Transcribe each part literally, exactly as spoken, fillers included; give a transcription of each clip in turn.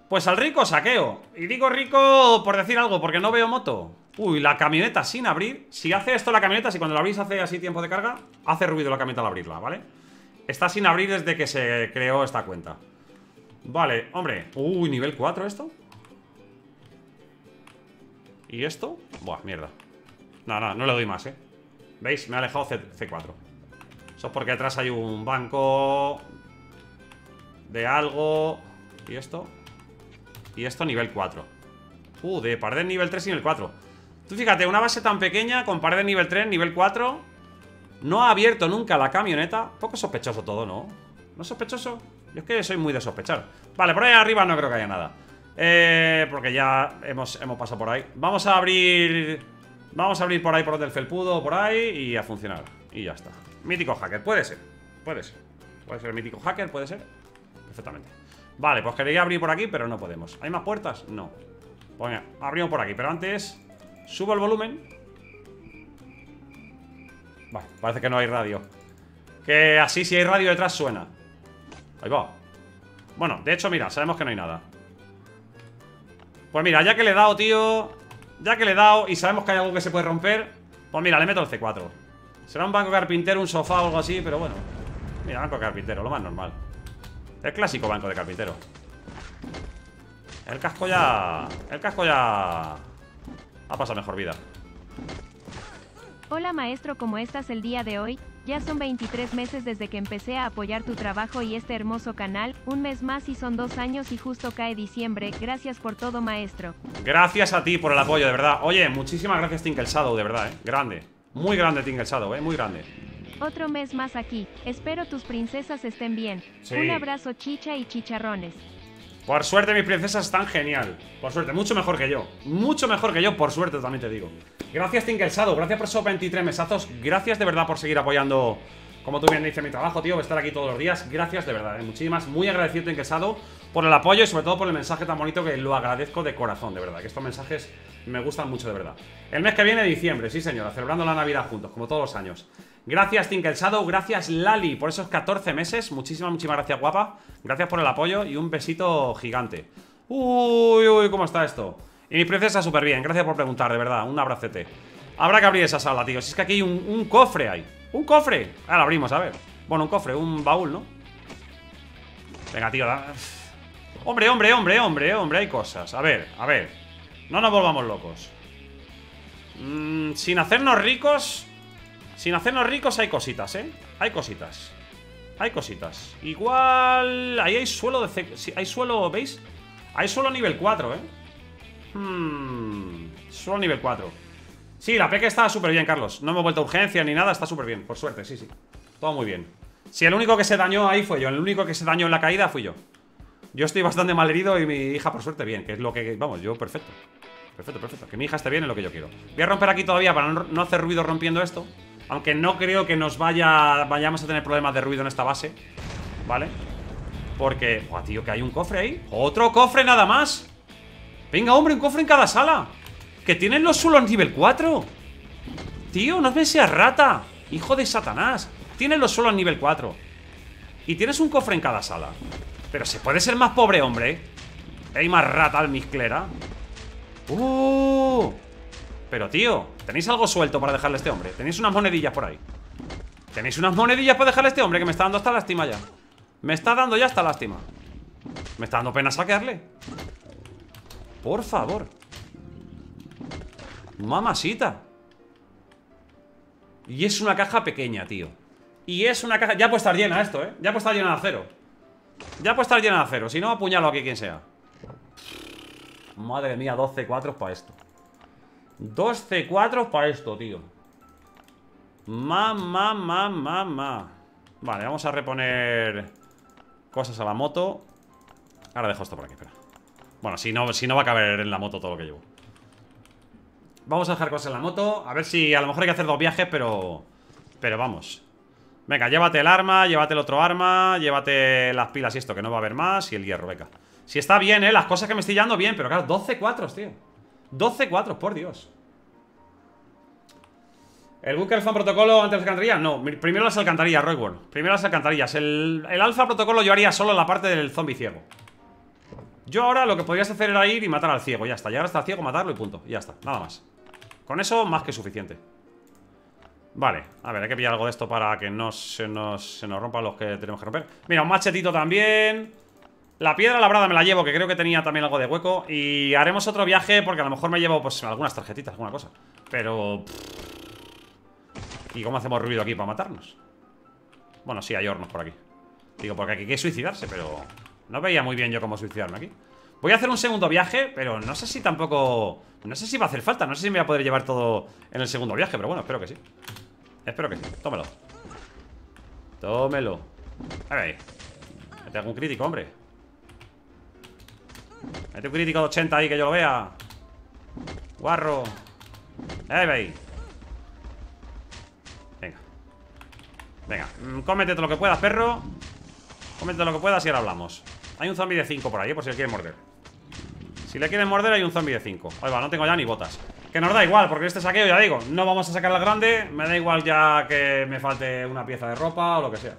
Pues al rico saqueo. Y digo rico por decir algo, porque no veo moto. Uy, la camioneta sin abrir. Si hace esto la camioneta, si cuando la abrís hace así tiempo de carga, hace ruido la camioneta al abrirla, ¿vale? Está sin abrir desde que se creó esta cuenta. Vale, hombre. Uy, nivel cuatro esto. ¿Y esto? Buah, mierda. No, no, no le doy más, ¿eh? ¿Veis? Me ha alejado C cuatro. Eso es porque detrás hay un banco de algo. ¿Y esto? Y esto nivel cuatro. Uh, de pared nivel tres y nivel cuatro. Tú fíjate, una base tan pequeña con pared nivel tres, nivel cuatro. No ha abierto nunca la camioneta. Poco sospechoso todo, ¿no? ¿No es sospechoso? Yo es que soy muy de sospechar. Vale, por ahí arriba no creo que haya nada. Eh, porque ya hemos, hemos pasado por ahí. Vamos a abrir... Vamos a abrir por ahí por donde el felpudo, por ahí, y a funcionar. Y ya está. Mítico hacker, puede ser. Puede ser. Puede ser mítico hacker, puede ser. Perfectamente. Vale, pues quería abrir por aquí, pero no podemos. ¿Hay más puertas? No. Pues venga, abrimos por aquí. Pero antes, subo el volumen. Vale, parece que no hay radio. Que así, si hay radio detrás, suena. Ahí va. Bueno, de hecho, mira, sabemos que no hay nada. Pues mira, ya que le he dado, tío. Ya que le he dado y sabemos que hay algo que se puede romper. Pues mira, le meto el C cuatro. Será un banco carpintero, un sofá o algo así, pero bueno. Mira, banco carpintero, lo más normal. El clásico banco de carpintero. El casco ya... El casco ya... ha pasado mejor vida. Hola maestro, ¿cómo estás el día de hoy? Ya son veintitrés meses desde que empecé a apoyar tu trabajo y este hermoso canal. Un mes más y son dos años y justo cae diciembre. Gracias por todo, maestro. Gracias a ti por el apoyo, de verdad. Oye, muchísimas gracias, Tinker Shadow, de verdad, eh. Grande. Muy grande, Tinker Shadow, eh. Muy grande. Otro mes más aquí. Espero tus princesas estén bien. Sí. Un abrazo, chicha y chicharrones. Por suerte mis princesas están genial. Por suerte, mucho mejor que yo. Mucho mejor que yo, por suerte también te digo. Gracias Tinker Shadow, gracias por esos veintitrés mesazos. Gracias de verdad por seguir apoyando, como tú bien dices, mi trabajo, tío, por estar aquí todos los días. Gracias de verdad, ¿eh? Muchísimas, muy agradecido Tinker Shadow por el apoyo y sobre todo por el mensaje tan bonito, que lo agradezco de corazón, de verdad. Que estos mensajes me gustan mucho, de verdad. El mes que viene, diciembre, sí señora, celebrando la Navidad juntos, como todos los años. Gracias Tinker Shadow, gracias Lali por esos catorce meses. Muchísimas, muchísimas gracias, guapa. Gracias por el apoyo y un besito gigante. Uy, uy, ¿cómo está esto? Y mi princesa súper bien, gracias por preguntar, de verdad. Un abracete. Habrá que abrir esa sala, tío. Si es que aquí hay un, un cofre hay. ¡Un cofre! Ahora lo abrimos, a ver. Bueno, un cofre, un baúl, ¿no? Venga, tío, da... Hombre, hombre, hombre, hombre, hombre, hay cosas. A ver, a ver. No nos volvamos locos. mm, Sin hacernos ricos... Sin hacernos ricos hay cositas, ¿eh? Hay cositas. Hay cositas. Igual... Ahí hay suelo de... C... Sí, hay suelo, ¿veis? Hay suelo nivel cuatro, ¿eh? Hmm... Suelo nivel cuatro. Sí, la P K está súper bien, Carlos. No me he vuelto a urgencia ni nada, está súper bien. Por suerte, sí, sí. Todo muy bien. Sí, el único que se dañó ahí fue yo. El único que se dañó en la caída fui yo. Yo estoy bastante mal herido y mi hija, por suerte, bien. Que es lo que... Vamos, yo perfecto. Perfecto, perfecto. Que mi hija esté bien es lo que yo quiero. Voy a romper aquí todavía para no, no hacer ruido rompiendo esto. Aunque no creo que nos vaya vayamos a tener problemas de ruido en esta base. ¿Vale? Porque... ¡Buah, tío! Que hay un cofre ahí. ¡Otro cofre nada más! Venga, hombre, un cofre en cada sala. Que tienen los suelos nivel cuatro. Tío, no me seas rata. Hijo de Satanás. Tienes los suelos nivel cuatro. Y tienes un cofre en cada sala. Pero se puede ser más pobre, hombre. Hay más rata almizclera. ¡Uh! Pero, tío, ¿tenéis algo suelto para dejarle a este hombre? ¿Tenéis unas monedillas por ahí? ¿Tenéis unas monedillas para dejarle a este hombre? Que me está dando hasta lástima ya. Me está dando ya hasta lástima. Me está dando pena saquearle. Por favor. Mamasita. Y es una caja pequeña, tío. Y es una caja... Ya puede estar llena esto, ¿eh? Ya puede estar llena de acero. Ya puede estar llena de acero. Si no, apuñalo aquí quien sea. Madre mía, dos C cuatro para esto. Dos C cuatro para esto, tío. Mamá, mamá, mamá. Vale, vamos a reponer cosas a la moto. Ahora dejo esto por aquí, espera. Bueno, si no, si no va a caber en la moto todo lo que llevo. Vamos a dejar cosas en la moto. A ver si a lo mejor hay que hacer dos viajes, pero... Pero vamos. Venga, llévate el arma, llévate el otro arma, llévate las pilas y esto, que no va a haber más. Y el hierro, venga. Si está bien, eh, las cosas que me estoy llevando bien. Pero claro, doce cuatro, tío. doce cuatro, por Dios. ¿El búnker fan protocolo antes de las alcantarillas? No, primero las alcantarillas, Royworld. Primero las alcantarillas. El, el alfa protocolo yo haría solo la parte del zombie ciego. Yo ahora lo que podrías hacer era ir y matar al ciego. Ya está, llegar hasta el ciego, matarlo y punto. Y ya está, nada más. Con eso, más que suficiente. Vale, a ver, hay que pillar algo de esto para que no se nos, se nos rompan los que tenemos que romper. Mira, un machetito también. La piedra labrada me la llevo, que creo que tenía también algo de hueco. Y haremos otro viaje porque a lo mejor me llevo pues algunas tarjetitas, alguna cosa. Pero... ¿y cómo hacemos ruido aquí para matarnos? Bueno, sí, hay hornos por aquí. Digo, porque aquí hay que suicidarse, pero... no veía muy bien yo cómo suicidarme aquí. Voy a hacer un segundo viaje, pero no sé si tampoco... no sé si va a hacer falta, no sé si me voy a poder llevar todo en el segundo viaje, pero bueno, espero que sí. Espero que sí, tómelo. Tómelo. A ver, mete algún crítico, hombre. Mete un crítico de ochenta ahí, que yo lo vea. Guarro. Ahí veis. Venga. Venga, cómete todo lo que puedas, perro. Cómete lo que puedas y ahora hablamos. Hay un zombie de cinco por ahí, por si le quieren morder. Si le quieren morder hay un zombie de cinco. Ahí va, no tengo ya ni botas. Que nos da igual, porque en este saqueo, ya digo, no vamos a sacar la grande. Me da igual ya que me falte una pieza de ropa o lo que sea.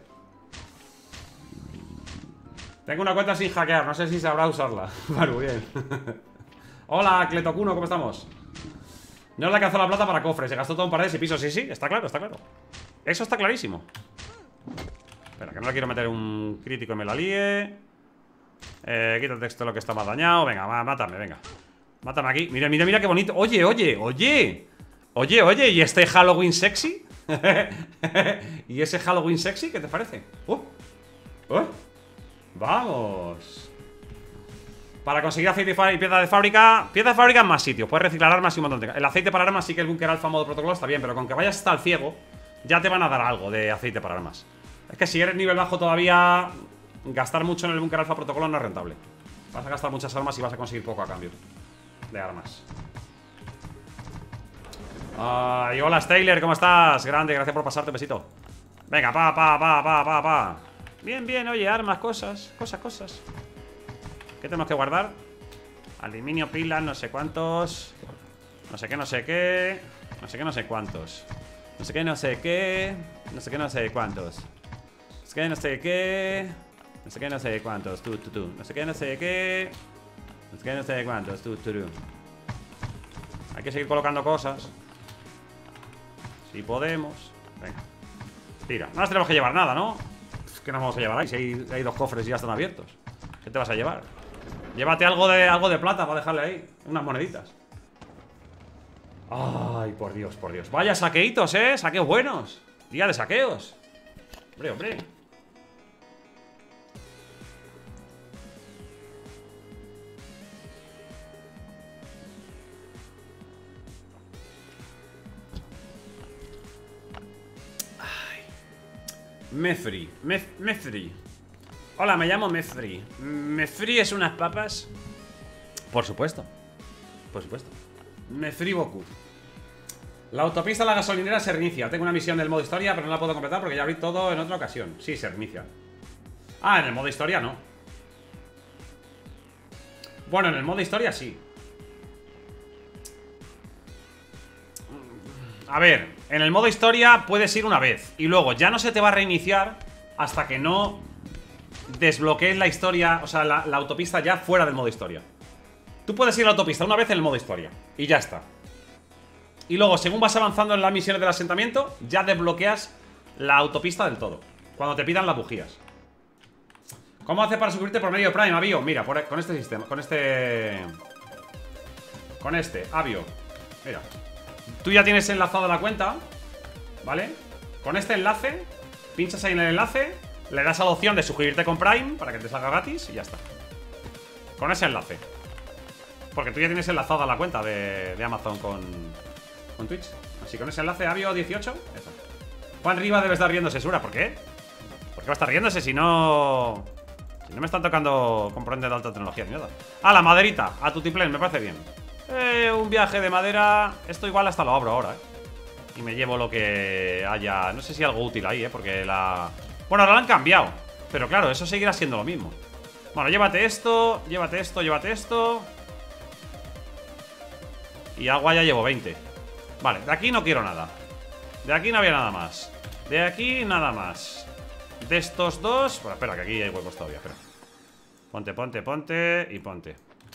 Tengo una cuenta sin hackear, no sé si sabrá usarla. Bueno, bien. Hola, Cletocuno, ¿cómo estamos? No le alcanzó la plata para cofres, se gastó todo un par de pisos. Sí, sí, está claro, está claro. Eso está clarísimo. Espera, que no le quiero meter un crítico y me la líe. Eh, quítate esto lo que está más dañado. Venga, va, mátame, venga. Mátame aquí. Mira, mira, mira qué bonito. Oye, oye, oye. Oye, oye, ¿y este Halloween sexy? ¿Y ese Halloween sexy? ¿Qué te parece? Uh, uh. Vamos. Para conseguir aceite y pieza de fábrica. Pieza de fábrica en más sitios. Puedes reciclar armas y un montón de... el aceite para armas sí que el búnker alfa modo protocolo está bien, pero con que vayas hasta el ciego ya te van a dar algo de aceite para armas. Es que si eres nivel bajo todavía, gastar mucho en el búnker alfa protocolo no es rentable. Vas a gastar muchas armas y vas a conseguir poco a cambio de armas. Ay, hola Steyler, ¿cómo estás? Grande, gracias por pasarte, un besito. Venga, pa, pa, pa, pa, pa, pa. Bien, bien, oye, armas, cosas, cosas, cosas. ¿Qué tenemos que guardar? Aluminio, pilas, no sé cuántos. No sé qué, no sé qué. No sé qué, no sé cuántos. No sé qué, no sé qué. No sé qué, no sé cuántos. No sé qué, no sé qué. No sé qué, no sé cuántos. Tú, tú, tú. No sé qué, no sé qué. No sé qué, no sé cuántos. Tú, tú, tú. Hay que seguir colocando cosas. Si podemos. Venga. Tira. No nos tenemos que llevar nada, ¿no? ¿Qué nos vamos a llevar ahí? Si hay, hay dos cofres y ya están abiertos. ¿Qué te vas a llevar? Llévate algo de, algo de plata para dejarle ahí. Unas moneditas. Ay, por Dios, por Dios. Vaya saqueitos, ¿eh? Saqueos buenos. Día de saqueos. Hombre, hombre. Ay. Mefri. Mef Mefri. Hola, me llamo Mefri. ¿Me fríes unas papas? Por supuesto. Por supuesto. Mefri Boku. La autopista a la gasolinera se reinicia. Tengo una misión del modo historia, pero no la puedo completar porque ya abrí todo en otra ocasión. Sí, se reinicia. Ah, en el modo historia no. Bueno, en el modo historia sí. A ver, en el modo historia puedes ir una vez y luego ya no se te va a reiniciar hasta que no desbloquees la historia, o sea, la, la autopista ya fuera del modo historia. Tú puedes ir a la autopista una vez en el modo historia y ya está. Y luego, según vas avanzando en las misiones del asentamiento, ya desbloqueas la autopista del todo, cuando te pidan las bujías. ¿Cómo hace para suscribirte por medio de Prime, Avio? Mira, por, con este sistema, con este... Con este, Avio. Mira, tú ya tienes enlazada la cuenta, ¿vale? Con este enlace, pinchas ahí en el enlace, le das a la opción de suscribirte con Prime para que te salga gratis y ya está. Con ese enlace. Porque tú ya tienes enlazada la cuenta de, de Amazon con, con Twitch. Así con ese enlace, Avio dieciocho, eso. Juan Riva debe estar riéndose, Sura. ¿Por qué? ¿Por qué va a estar riéndose si no... si no me están tocando componentes de alta tecnología ni nada? Ah, la maderita, a tutiplén, me parece bien. Eh, un viaje de madera. Esto igual hasta lo abro ahora, eh. Y me llevo lo que haya. No sé si algo útil ahí, eh, porque la... bueno, ahora la han cambiado, pero claro, eso seguirá siendo lo mismo. Bueno, llévate esto, llévate esto, llévate esto. Y agua ya llevo veinte. Vale, de aquí no quiero nada. De aquí no había nada más. De aquí nada más. De estos dos... bueno, espera, que aquí hay huecos todavía, espera. Ponte, ponte, ponte y ponte.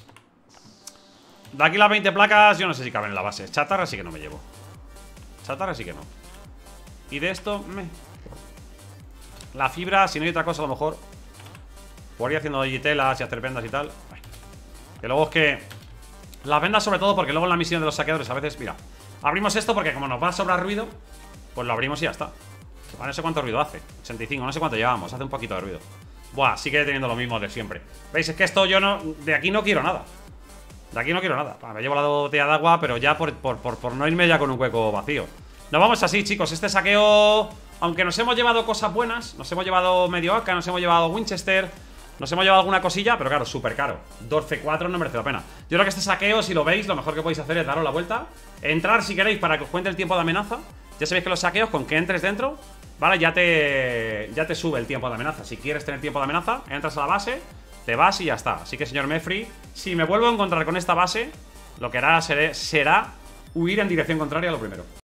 De aquí las veinte placas, yo no sé si caben en la base. Chatarra sí que no me llevo. Chatarra sí que no. Y de esto, me... La fibra, si no hay otra cosa, a lo mejor por ir haciendo telas y hacer vendas y tal. Ay. Que luego es que las vendas sobre todo porque luego en la misión de los saqueadores a veces, mira, abrimos esto porque como nos va a sobrar ruido, pues lo abrimos y ya está. No sé cuánto ruido hace, ochenta y cinco, no sé cuánto llevamos, hace un poquito de ruido. Buah, sigue teniendo lo mismo de siempre. ¿Veis? Es que esto yo no... De aquí no quiero nada. De aquí no quiero nada. Me llevo la botella de agua, pero ya por, por, por, por no irme ya con un hueco vacío. Nos vamos así, chicos. Este saqueo, aunque nos hemos llevado cosas buenas, nos hemos llevado medio A K, nos hemos llevado Winchester, nos hemos llevado alguna cosilla, pero claro, súper caro. dos C cuatro no merece la pena. Yo creo que este saqueo, si lo veis, lo mejor que podéis hacer es daros la vuelta, entrar si queréis para que os cuente el tiempo de amenaza. Ya sabéis que los saqueos, con que entres dentro, vale, ya te, ya te sube el tiempo de amenaza. Si quieres tener tiempo de amenaza, entras a la base, te vas y ya está. Así que, señor Mefri, si me vuelvo a encontrar con esta base, lo que hará será, será huir en dirección contraria a lo primero.